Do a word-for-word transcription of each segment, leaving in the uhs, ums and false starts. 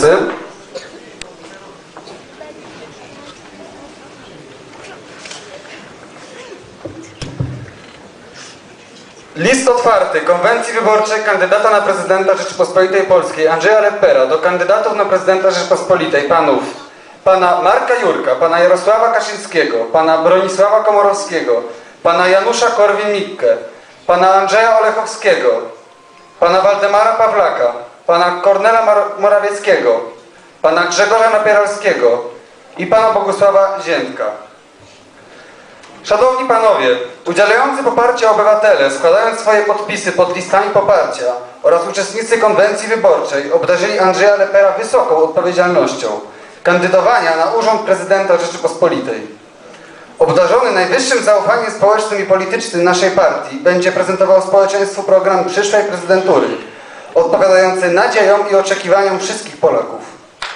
Przewodniczący. List otwarty Konwencji Wyborczej kandydata na prezydenta Rzeczypospolitej Polskiej Andrzeja Leppera do kandydatów na prezydenta Rzeczypospolitej panów pana Marka Jurka, pana Jarosława Kaczyńskiego, pana Bronisława Komorowskiego, pana Janusza Korwin-Mikke, pana Andrzeja Olechowskiego, pana Waldemara Pawlaka, pana Kornela Morawieckiego, pana Grzegorza Napieralskiego i pana Bogusława Ziętka. Szanowni Panowie, udzielający poparcia obywatele, składając swoje podpisy pod listami poparcia oraz uczestnicy konwencji wyborczej obdarzyli Andrzeja Leppera wysoką odpowiedzialnością kandydowania na urząd prezydenta Rzeczypospolitej. Obdarzony najwyższym zaufaniem społecznym i politycznym naszej partii będzie prezentował społeczeństwu program przyszłej prezydentury, odpowiadający nadziejom i oczekiwaniom wszystkich Polaków.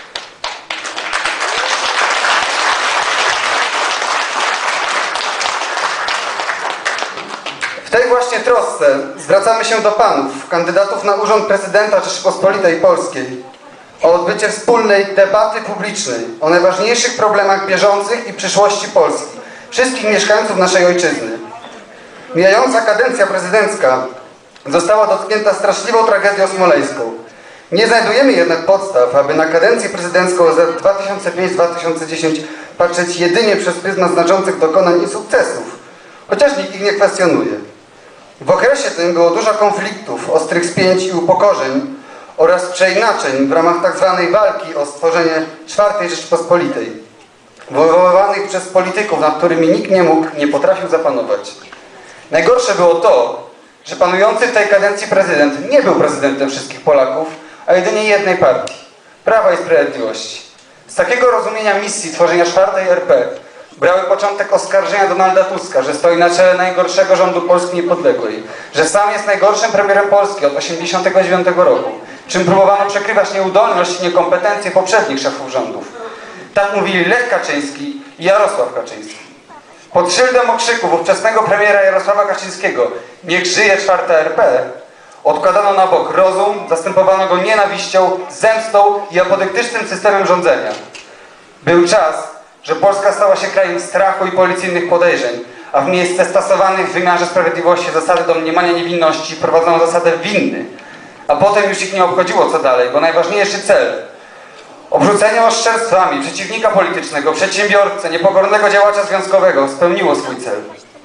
W tej właśnie trosce zwracamy się do panów, kandydatów na urząd prezydenta Rzeczypospolitej Polskiej, o odbycie wspólnej debaty publicznej o najważniejszych problemach bieżących i przyszłości Polski, wszystkich mieszkańców naszej ojczyzny. Mijająca kadencja prezydencka została dotknięta straszliwą tragedią smoleńską. Nie znajdujemy jednak podstaw, aby na kadencję prezydencką za dwa tysiące piąty do dwa tysiące dziesiątego patrzeć jedynie przez pryzmat znaczących dokonań i sukcesów, chociaż nikt ich nie kwestionuje. W okresie tym było dużo konfliktów, ostrych spięć i upokorzeń oraz przeinaczeń w ramach tzw. walki o stworzenie czwartej Rzeczypospolitej, wywoływanych przez polityków, nad którymi nikt nie mógł, nie potrafił zapanować. Najgorsze było to, że panujący w tej kadencji prezydent nie był prezydentem wszystkich Polaków, a jedynie jednej partii – Prawa i Sprawiedliwości. Z takiego rozumienia misji tworzenia czwartej R P brały początek oskarżenia Donalda Tuska, że stoi na czele najgorszego rządu Polski niepodległej, że sam jest najgorszym premierem Polski od tysiąc dziewięćset osiemdziesiątego dziewiątego roku, czym próbowano przykrywać nieudolność i niekompetencje poprzednich szefów rządów. Tak mówili Lech Kaczyński i Jarosław Kaczyński. Pod szyldem okrzyków ówczesnego premiera Jarosława Kaczyńskiego „Niech żyje czwarta R P” odkładano na bok rozum, zastępowano go nienawiścią, zemstą i apodyktycznym systemem rządzenia. Był czas, że Polska stała się krajem strachu i policyjnych podejrzeń, a w miejsce stosowanych w wymiarze sprawiedliwości zasady domniemania niewinności wprowadzono zasadę winny, a potem już ich nie obchodziło co dalej, bo najważniejszy cel — obrzucenie oszczerstwami przeciwnika politycznego, przedsiębiorcę, niepokornego działacza związkowego — spełniło swój cel.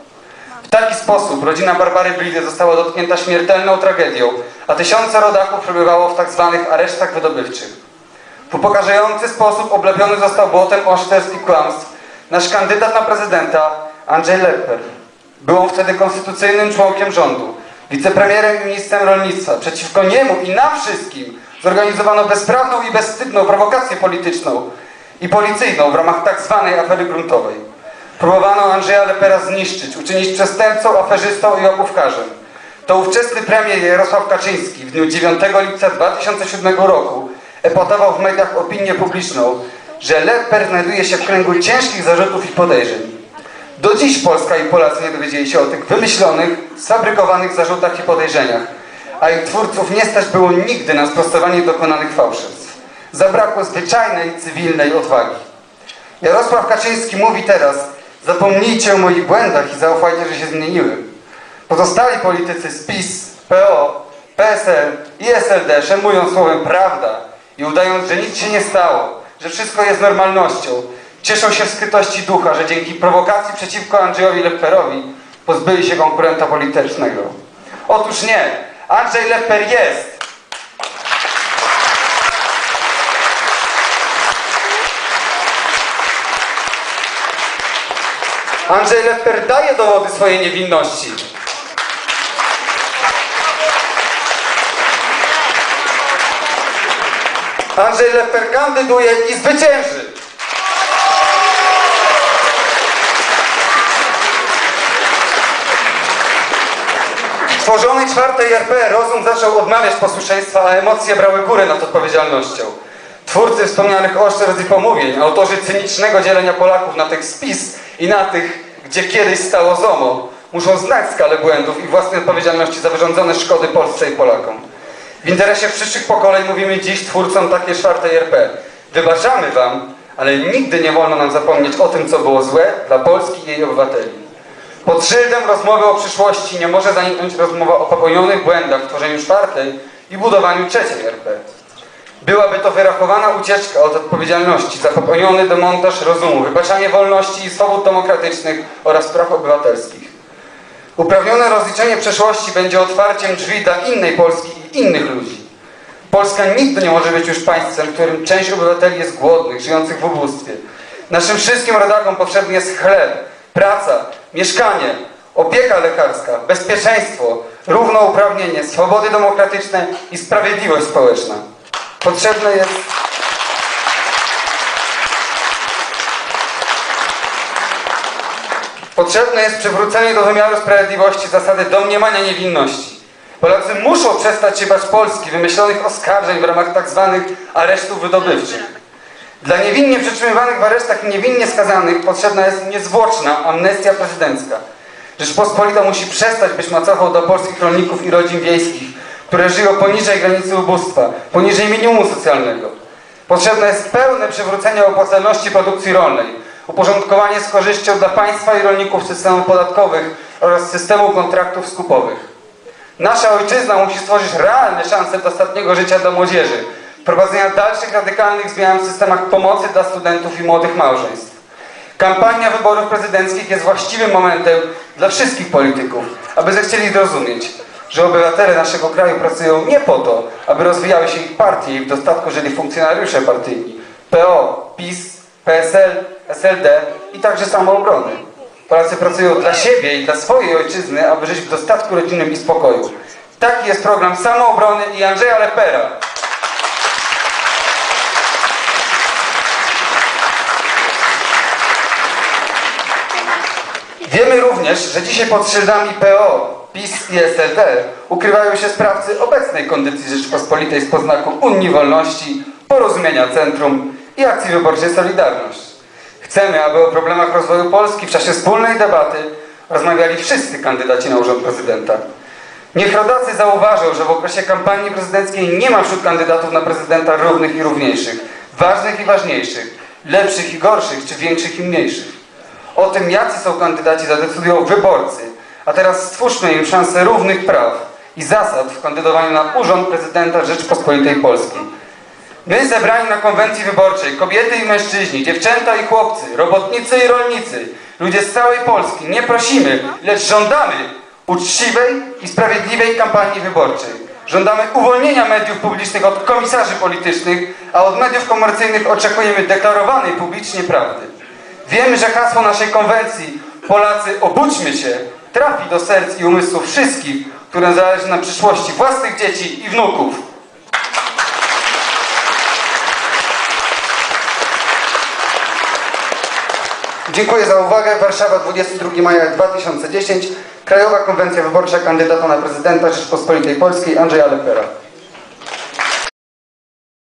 W taki sposób rodzina Barbary Blidy została dotknięta śmiertelną tragedią, a tysiące rodaków przebywało w tak zwanych aresztach wydobywczych. W upokarzający sposób oblepiony został błotem oszczerstw i kłamstw nasz kandydat na prezydenta Andrzej Lepper. Był on wtedy konstytucyjnym członkiem rządu, wicepremierem i ministrem rolnictwa. Przeciwko niemu i nam wszystkim zorganizowano bezprawną i bezwstydną prowokację polityczną i policyjną w ramach tak zwanej afery gruntowej. Próbowano Andrzeja Leppera zniszczyć, uczynić przestępcą, aferzystą i łapówkarzem. To ówczesny premier Jarosław Kaczyński w dniu dziewiątego lipca dwa tysiące siódmego roku epatował w mediach opinię publiczną, że Lepper znajduje się w kręgu ciężkich zarzutów i podejrzeń. Do dziś Polska i Polacy nie dowiedzieli się o tych wymyślonych, sfabrykowanych zarzutach i podejrzeniach, a ich twórców nie stać było nigdy na sprostowanie dokonanych fałszerstw. Zabrakło zwyczajnej, cywilnej odwagi. Jarosław Kaczyński mówi teraz: zapomnijcie o moich błędach i zaufajcie, że się zmieniły. Pozostali politycy z PiS, P O, P S L i S L D szermują słowem prawda i udając, że nic się nie stało, że wszystko jest normalnością, cieszą się w skrytości ducha, że dzięki prowokacji przeciwko Andrzejowi Lepperowi pozbyli się konkurenta politycznego. Otóż nie, Andrzej Lepper jest. Andrzej Lepper daje dowody swojej niewinności. Andrzej Lepper kandyduje i zwycięży. W tworzonej czwartej R P rozum zaczął odmawiać posłuszeństwa, a emocje brały górę nad odpowiedzialnością. Twórcy wspomnianych oszczerstw i pomówień, autorzy cynicznego dzielenia Polaków na tych z PiS i na tych, gdzie kiedyś stało ZOMO, muszą znać skalę błędów i własnej odpowiedzialności za wyrządzone szkody Polsce i Polakom. W interesie przyszłych pokoleń mówimy dziś twórcom takiej czwartej R P. Wybaczamy wam, ale nigdy nie wolno nam zapomnieć o tym, co było złe dla Polski i jej obywateli. Pod szyldem rozmowy o przyszłości nie może zaniknąć rozmowa o popełnionych błędach w tworzeniu czwartej i budowaniu trzeciej R P. Byłaby to wyrachowana ucieczka od odpowiedzialności za popełniony demontaż rozumu, wybaczanie wolności i swobód demokratycznych oraz praw obywatelskich. Uprawnione rozliczenie przeszłości będzie otwarciem drzwi dla innej Polski i innych ludzi. Polska nigdy nie może być już państwem, w którym część obywateli jest głodnych, żyjących w ubóstwie. Naszym wszystkim rodakom potrzebny jest chleb, praca, mieszkanie, opieka lekarska, bezpieczeństwo, równouprawnienie, swobody demokratyczne i sprawiedliwość społeczna. Potrzebne jest... Potrzebne jest przywrócenie do wymiaru sprawiedliwości zasady domniemania niewinności. Polacy muszą przestać się bać Polski, wymyślonych oskarżeń w ramach tak zwanych aresztów wydobywczych. Dla niewinnie przetrzymywanych w aresztach i niewinnie skazanych potrzebna jest niezwłoczna amnestia prezydencka. Rzeczpospolita musi przestać być macochą dla polskich rolników i rodzin wiejskich, które żyją poniżej granicy ubóstwa, poniżej minimum socjalnego. Potrzebne jest pełne przywrócenie opłacalności produkcji rolnej, uporządkowanie z korzyścią dla państwa i rolników systemów podatkowych oraz systemu kontraktów skupowych. Nasza ojczyzna musi stworzyć realne szanse dostatniego życia dla młodzieży, wprowadzenia dalszych radykalnych zmian w systemach pomocy dla studentów i młodych małżeństw. Kampania wyborów prezydenckich jest właściwym momentem dla wszystkich polityków, aby zechcieli zrozumieć, że obywatele naszego kraju pracują nie po to, aby rozwijały się ich partie i w dostatku żyli funkcjonariusze partyjni, P O, PiS, P S L, S L D i także Samoobrony. Polacy pracują dla siebie i dla swojej ojczyzny, aby żyć w dostatku rodzinnym i spokoju. Taki jest program Samoobrony i Andrzeja Lepera. Wiemy również, że dzisiaj pod szyldami P O, PiS i S L D ukrywają się sprawcy obecnej kondycji Rzeczypospolitej z poznaku Unii Wolności, Porozumienia Centrum i Akcji Wyborczej Solidarność. Chcemy, aby o problemach rozwoju Polski w czasie wspólnej debaty rozmawiali wszyscy kandydaci na urząd prezydenta. Niech rodacy zauważą, że w okresie kampanii prezydenckiej nie ma wśród kandydatów na prezydenta równych i równiejszych, ważnych i ważniejszych, lepszych i gorszych, czy większych i mniejszych. O tym, jacy są kandydaci, zadecydują wyborcy, a teraz stwórzmy im szansę równych praw i zasad w kandydowaniu na urząd prezydenta Rzeczypospolitej Polskiej. My zebrani na konwencji wyborczej, kobiety i mężczyźni, dziewczęta i chłopcy, robotnicy i rolnicy, ludzie z całej Polski, nie prosimy, lecz żądamy uczciwej i sprawiedliwej kampanii wyborczej. Żądamy uwolnienia mediów publicznych od komisarzy politycznych, a od mediów komercyjnych oczekujemy deklarowanej publicznie prawdy. Wiemy, że hasło naszej konwencji Polacy, obudźmy się, trafi do serc i umysłów wszystkich, którym zależy na przyszłości własnych dzieci i wnuków. Dziękuję za uwagę. Warszawa, dwudziestego drugiego maja dwa tysiące dziesiątego. Krajowa Konwencja Wyborcza kandydata na prezydenta Rzeczypospolitej Polskiej Andrzeja Lepera.